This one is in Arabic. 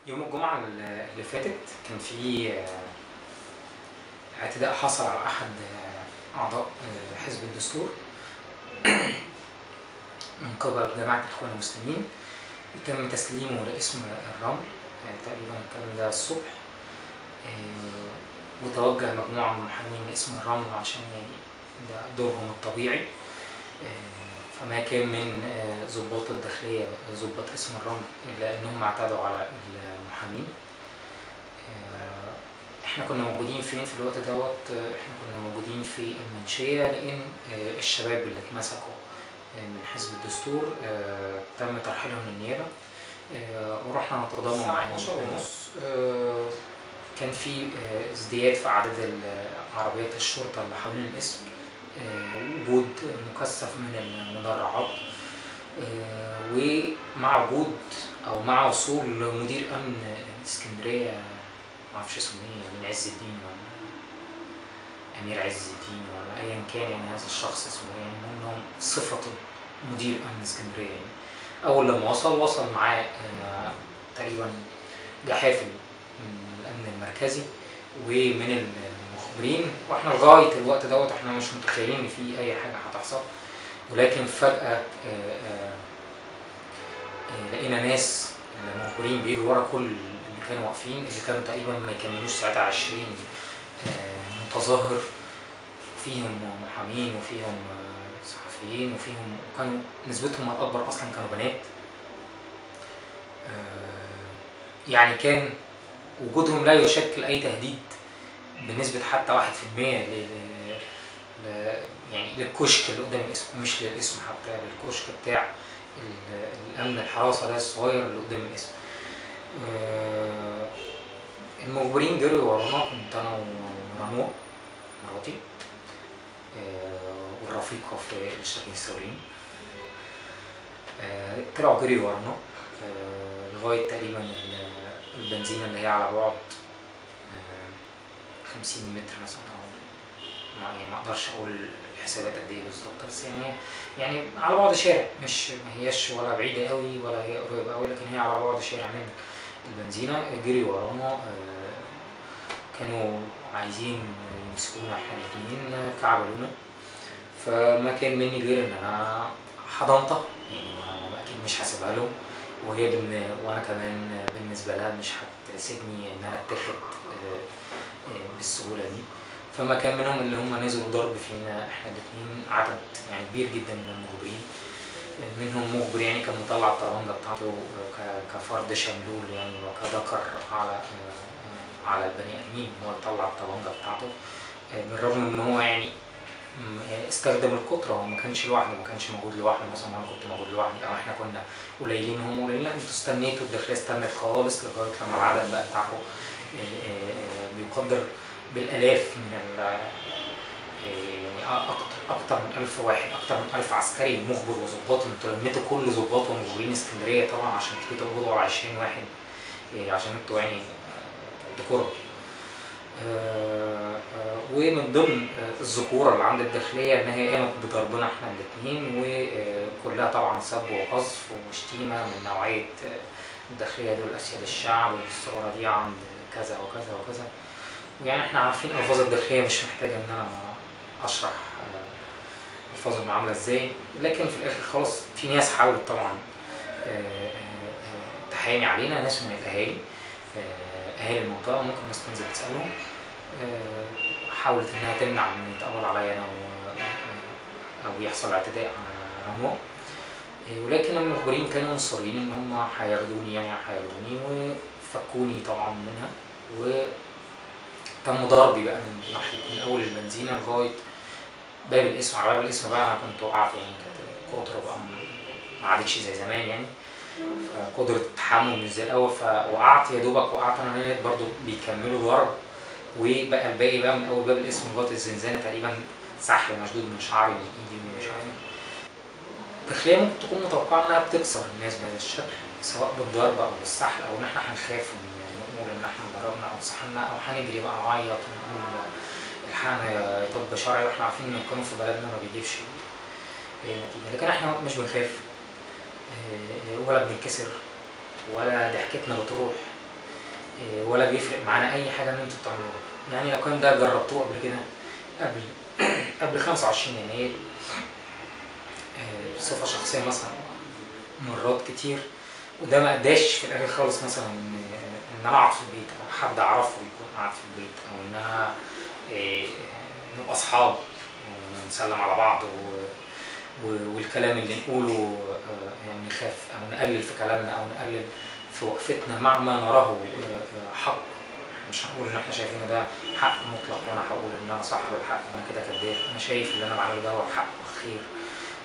يوم الجمعة اللي فاتت كان في اعتداء حصل على أحد أعضاء حزب الدستور من قبل جماعة الإخوان المسلمين. تم تسليمه لاسم الرمل تقريبا الكلام ده الصبح، وتوجه مجموعة من المحامين لاسم الرمل عشان يعني ده دورهم الطبيعي. فما كان من ضباط الداخلية ضباط اسم الرمل إلا إنهم اعتدوا على المحامين. احنا كنا موجودين فين في الوقت دوت؟ احنا كنا موجودين في المنشية، لأن الشباب اللي اتمسكوا من حزب الدستور تم ترحيلهم للنيابة، ورحنا نتضامن معاهم. 12:30 كان في ازدياد في عدد عربيات الشرطة اللي حوالين القسم، وجود مكثف من المدرعات، ومع وجود أو مع وصول مدير أمن اسكندرية معرفش اسمه ايه، من عز الدين ولا أمير عز الدين ولا أيا كان، يعني هذا الشخص اسمه ايه، يعني إنهم صفته مدير أمن اسكندرية. يعني أول لما وصل معاه تقريبا جحافل من الأمن المركزي ومن المخبرين، واحنا لغاية الوقت دوت احنا مش متخيلين إن في أي حاجة هتحصل. ولكن فجأة لقينا ناس المخبرين بيجروا ورا كل اللي كانوا واقفين، اللي كانوا تقريبا ما يكملوش ساعتها 20 متظاهر، فيهم محامين وفيهم صحفيين وكانوا نسبتهم الأكبر أصلا كانوا بنات. يعني كان وجودهم لا يشكل أي تهديد بنسبة حتى 1% يعني للكشك اللي قدام الاسم، مش للاسم حتى، للكشك بتاع الأمن الحراسة ده الصغير اللي قدام الاسم. المخبرين جروا ورانا، كنت أنا ورنوع مراتي والرفيقة في الاشتراكيين الثوريين، طلعوا جري ورانا لغاية تقريبا البنزينة اللي هي على بعد 50 متر مثلا، يعني ما اقدرش اقول الحسابات قد ايه بالظبط، بس يعني على بعد شارع، مش ما هياش ولا بعيده قوي ولا هي قريبه قوي، لكن هي على بعد شارع من البنزينه. جري ورانا، كانوا عايزين يمسكونا احنا الاثنين، كعبلونا. فما كان مني غير ان انا حضنتها، يعني اكيد مش هسيبها لهم، وانا كمان بالنسبه لها مش هتسيبني ان انا اتاخد بالسهوله دي. فما كان منهم اللي هم نزلوا ضرب فينا احنا الاثنين، عدد يعني كبير جدا من المخبرين. منهم مخبر يعني كان مطلع الطرنجه بتاعته كفرد شملول يعني، وكذكر على البني ادمين، هو طلع الطرنجه بتاعته، بالرغم ان هو يعني استخدم الكتره، هو ما كانش لوحده، ما كانش موجود لوحده، مثلا انا كنت موجود لوحدي او احنا كنا قليلين هم قليلين، لا انتوا استنيتوا، الداخليه استنت خالص لغايه لما العدد بقى بتاعه بيقدر بالالاف من يعني اكتر من 1000 واحد، اكتر من 1000 عسكري مخبر وظباط. انتوا لميتوا كل ظباط ومخبرين اسكندريه طبعا عشان تيجوا تقبضوا على 20 واحد، عشان انتوا يعني ديكور. ومن ضمن الذكوره اللي عند الداخليه ان هي قامت بضربنا احنا الاثنين، وكلها طبعا سب وقذف وشتيمه من نوعيه الداخليه دول اسياد الشعب، والثوره دي عند كذا وكذا وكذا. يعني احنا عارفين الفاظ الداخليه، مش محتاجه ان انا اشرح الفاظهم عامله ازاي، لكن في الاخر خلاص في ناس حاولت طبعا تحامي علينا، ناس من الاهالي، اهالي المنطقه، ممكن الناس تنزل تسالهم، حاولت انها تمنع من يتقبض عليا انا او يحصل اعتداء على رموع، ولكن المخبرين كانوا مصرين ان هم هياخدوني، يعني هياخدوني وفكوني طبعا منها، وتم ضربي بقى من ناحيه من اول البنزينه لغايه باب القسم. على باب القسم بقى انا كنت وقعت، يعني كانت القدره بقى ما عادتش زي زمان، يعني قدره التحمل مش زي الاول، فوقعت يا دوبك وقعت انا، هنا برضه بيكملوا ضرب، وبقى الباقي بقى من اول باب القسم لغايه الزنزانه تقريبا سحل مشدود من شعري من ايدي ومن مش عارف. الداخليه ممكن تكون متوقعه انها بتكسر الناس بهذا الشكل، سواء بالضرب او بالسحل، او ان احنا هنخاف ونقول ان احنا ضربنا او سحلنا، او هنجري بقى نعيط ونقول الحقنا يا طب شرعي، واحنا عارفين ان القانون في بلدنا ما بيجيبش نتيجه. لكن احنا مش بنخاف ولا بننكسر ولا ضحكتنا بتروح، ولا بيفرق معانا اي حاجه من انتوا بتعملوها. يعني لو كان ده جربتوه قبل كده قبل قبل 25 يناير بصفه شخصيه مثلا مرات كتير، وده ما اداش في الاخر خالص مثلا ان انا اقعد في البيت او حد اعرفه يكون قاعد في البيت، او ان انا نبقى اصحاب ونسلم على بعض والكلام اللي نقوله يعني نخاف او نقلل في كلامنا او نقلل في وقفتنا مع ما نراه حق. مش هنقول ان احنا شايفين ده حق مطلق وانا هقول ان انا صاحب الحق انا كده كداب، انا شايف اللي انا بعمله ده هو حق وخير